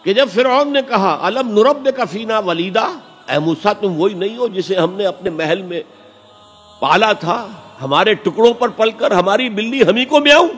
کہ جب فرعون نے کہا الم نربک فینا ولیدا، اے موسیٰ تم وہی نہیں ہو جسے ہم نے اپنے محل میں پالا تھا، ہمارے ٹکڑوں پر پل کر ہماری بلی ہمیں کو میاؤں؟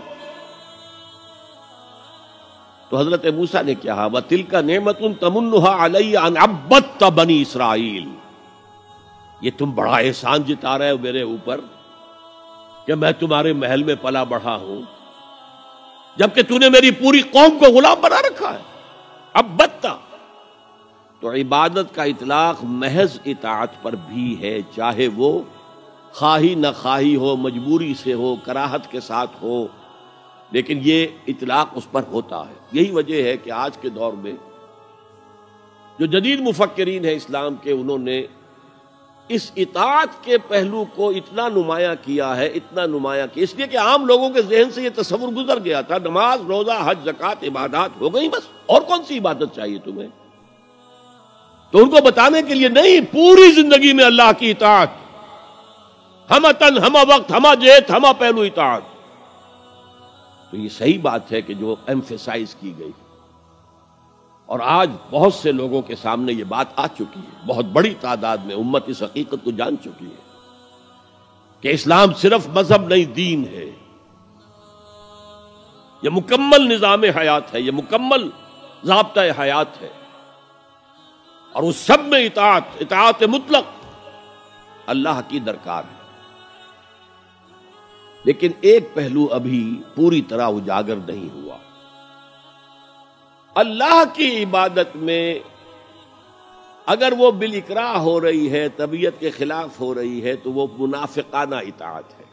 تو حضرت موسیٰ نے کہا وَتِلْكَ نِعْمَةٌ تَمُنُّهَا عَلَيَّ أَنْ عَبَّدْتَ بَنِي اسرائیل، یہ تم بڑا احسان جتا رہے ہو میرے اوپر کہ میں تمہارے محل میں پلا بڑھا ہوں، جبکہ تو نے میری پوری قوم کو غلام بنا رکھا ہے۔ عبدتا تو عبادت کا اطلاق محض اطاعت پر بھی ہے، چاہے وہ خواہی نہ خواہی ہو، مجبوری سے ہو، کراہت کے ساتھ ہو، لیکن یہ اطلاق اس پر ہوتا ہے۔ یہی وجہ ہے کہ آج کے دور میں جو جدید مفکرین ہیں اسلام کے، انہوں نے اس اطاعت کے پہلو کو اتنا نمایاں کیا ہے، اتنا نمایاں کیا، اس لیے کہ عام لوگوں کے ذہن سے یہ تصور گزر گیا تھا نماز روزہ حج زکوٰۃ عبادات ہو گئی بس، اور کون سی عبادت چاہیے تمہیں؟ تو ان کو بتانے کے لیے نہیں، پوری زندگی میں اللہ کی اطاعت، ہمہ تن ہمہ وقت ہمہ جہت ہمہ پہلو اطاعت۔ تو یہ صحیح بات ہے کہ جو ایمفیسائز کی گئی، اور آج بہت سے لوگوں کے سامنے یہ بات آ چکی ہے، بہت بڑی تعداد میں امت اس حقیقت کو جان چکی ہے کہ اسلام صرف مذہب نہیں، دین ہے، یہ مکمل نظام حیات ہے، یہ مکمل ضابطہ حیات ہے، اور اس سب میں اطاعت مطلق اللہ کی درکار ہے۔ لیکن ایک پہلو ابھی پوری طرح اجاگر نہیں ہوا۔ اللہ کی عبادت میں اگر وہ بالاکراہ ہو رہی ہے، طبیعت کے خلاف ہو رہی ہے، تو وہ منافقانہ اطاعت ہے۔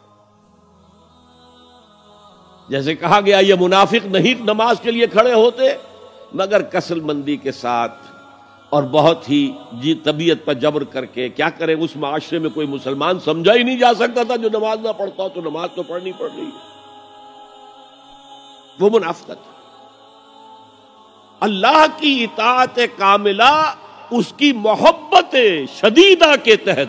جیسے کہا گیا یہ منافق نہیں نماز کے لیے کھڑے ہوتے مگر کسل مندی کے ساتھ اور بہت ہی طبیعت پر جبر کر کے۔ کیا کرے، اس معاشرے میں کوئی مسلمان سمجھا ہی نہیں جا سکتا تھا جو نماز نہ پڑھتا تو نماز تو پڑھنی پڑ رہی ہے، وہ منافقت۔ اللہ کی اطاعت کاملہ اس کی محبت شدیدہ کے تحت،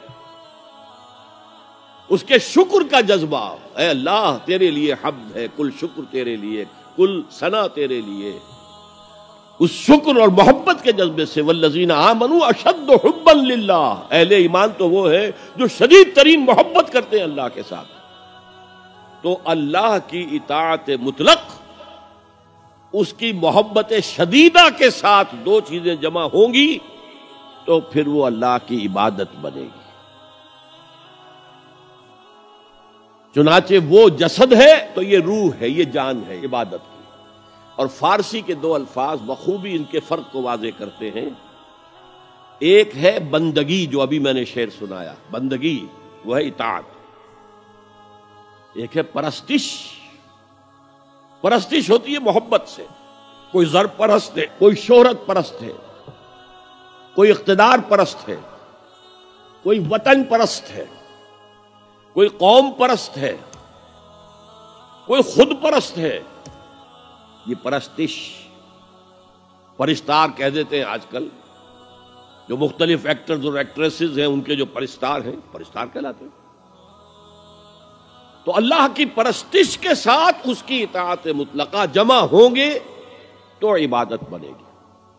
اس کے شکر کا جذبہ، اے اللہ تیرے لیے حمد ہے، کل شکر تیرے لیے، کل ثنا تیرے لیے، اس شکر اور محبت کے جذبے سے والذین آمنوا اشد حبا للہ، اہل ایمان تو وہ ہے جو شدید ترین محبت کرتے ہیں اللہ کے ساتھ۔ تو اللہ کی اطاعت مطلق، اس کی محبت شدیدہ کے ساتھ دو چیزیں جمع ہوں گی تو پھر وہ اللہ کی عبادت بنے گی۔ چنانچہ وہ جسد ہے تو یہ روح ہے، یہ جان ہے عبادت کی۔ اور فارسی کے دو الفاظ بخوبی ان کے فرق کو واضح کرتے ہیں۔ ایک ہے بندگی، جو ابھی میں نے شعر سنایا، بندگی وہ ہے اطاعت۔ ایک ہے پرستش، پرستش ہوتی ہے محبت سے۔ کوئی زر پرست ہے، کوئی شہرت پرست ہے، کوئی اقتدار پرست ہے، کوئی وطن پرست ہے، کوئی قوم پرست ہے، کوئی خود پرست ہے۔ یہ پرستش، پرستار کہہ دیتے ہیں آج کل، جو مختلف ایکٹرز اور ایکٹریسز ہیں ان کے جو پرستار ہیں، پرستار کہلاتے ہیں۔ تو اللہ کی پرستش کے ساتھ اس کی اطاعت مطلقہ جمع ہوں گے تو عبادت بنے گی۔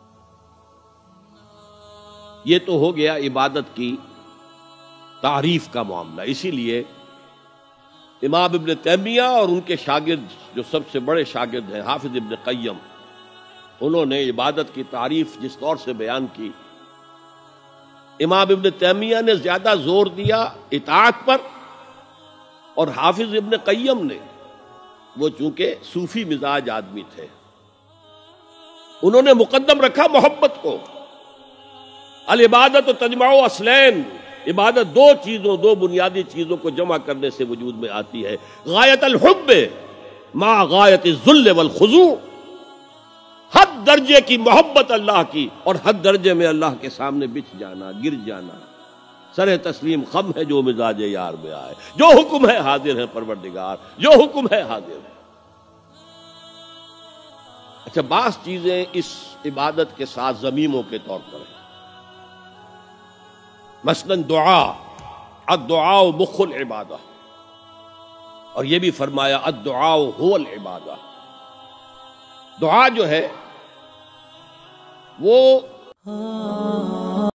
یہ تو ہو گیا عبادت کی تعریف کا معاملہ۔ اسی لیے امام ابن تیمیہ اور ان کے شاگرد جو سب سے بڑے شاگرد ہیں حافظ ابن قیم، انہوں نے عبادت کی تعریف جس طور سے بیان کی، امام ابن تیمیہ نے زیادہ زور دیا اطاعت پر، اور حافظ ابن قیم نے، وہ چونکہ صوفی مزاج آدمی تھے، انہوں نے مقدم رکھا محبت کو۔ العبادت تجمع اصلین، عبادت دو چیزوں، دو بنیادی چیزوں کو جمع کرنے سے وجود میں آتی ہے، غایت الحب مع غایت الذل والخضوع، حد درجے کی محبت اللہ کی اور حد درجے میں اللہ کے سامنے بچھ جانا، گر جانا۔ سر تسلیم خم ہے جو مزاج یار میں آئے، جو حکم ہے حاضر ہے پروردگار، جو حکم ہے حاضر ہے۔ اچھا، بعض چیزیں اس عبادت کے ساتھ ضمیموں کے طور پر ہیں، مثلاً دعا، الدعاء مخ العبادہ، اور یہ بھی فرمایا الدعاء هو العبادہ۔ دعا جو ہے وہ